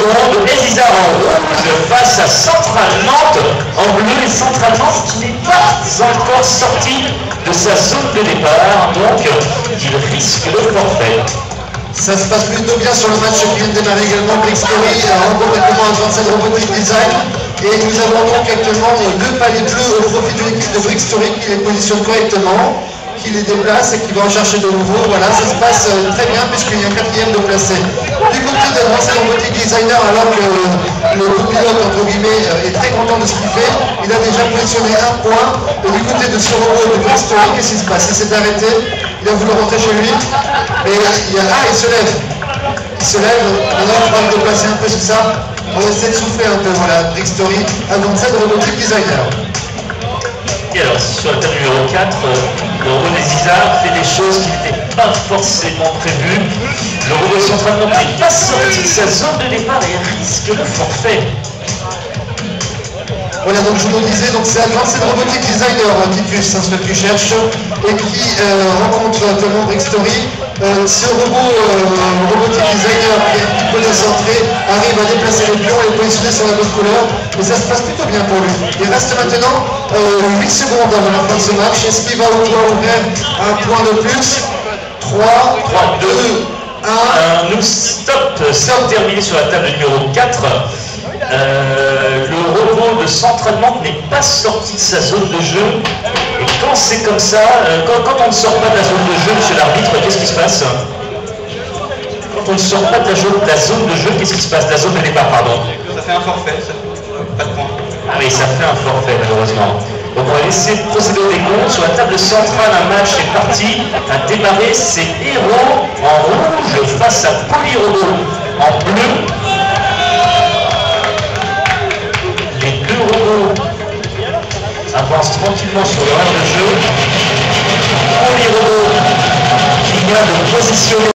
secondes. Ezisa en rouge face à Central Nantes en bleu. Et Central Nantes qui n'est pas encore sorti de sa zone de départ, donc il risque le forfait. Ça se passe plutôt bien sur le match qui vient de démarrer également. Brickstory remporte actuellement un 27 Robotic Design. Et nous avons donc actuellement deux paliers bleus au profit de l'équipe de Brickstory qui les positionne correctement, qui les déplace et qui va en chercher de nouveau. Voilà, ça se passe très bien puisqu'il y a un quatrième de placé. Du côté de Advanced Robotic Designer, alors que le copilote entre guillemets est très content de ce qu'il fait, il a déjà positionné un point. Et du côté de ce robot de Brickstory, qu'est-ce qui se passe? Il s'est arrêté, il a voulu rentrer chez lui. Et il se lève. Il se lève. Maintenant, il va le déplacer un peu, c'est ça. On essaie de souffler un peu. Voilà, Brickstory, Advanced Robotic Designer. Et alors, sur la table numéro 4, le robot d'Ezisa fait des choses qui n'étaient pas forcément prévues. Le robot Central Nantes n'est pas sorti de sa zone de départ et risque le forfait. Voilà, donc je vous le disais, donc c'est Advanced Robotic Designer Titus, hein, celui que tu cherches, et qui rencontre actuellement Brickstory. Ce robot Robotic Designer qui est un petit peu décentré arrive à déplacer les pions et les positionner sur la bonne couleur, et ça se passe plutôt bien pour lui. Il reste maintenant 8 secondes avant la fin de ce match. Est-ce qu'il va pouvoir ouvrir un point de plus? 3, 2, 1. Nous stop terminé sur la table numéro 4. Le robot de Central Nantes n'est pas sorti de sa zone de jeu. Et quand c'est comme ça, quand on ne sort pas de la zone de jeu, monsieur l'arbitre, qu'est-ce qui se passe? Quand on ne sort pas de la zone de jeu, qu'est-ce qui se passe? De la zone de départ, pardon. Ça fait un forfait, pas de point. Ah oui, ça fait un forfait, malheureusement. Donc on va laisser procéder au décompte. Sur la table centrale, un match est parti. À démarrer, c'est Héros en rouge face à Polyrobot en bleu. Les deux robots avancent tranquillement sur le rang de jeu. Polyrobot qui vient de positionner